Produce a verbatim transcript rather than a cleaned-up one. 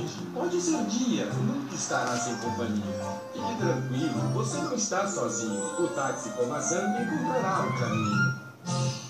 noite, pode ser dia, nunca estará sem companhia. Fique tranquilo, você não está sozinho. O táxi com maçã encontrará o caminho.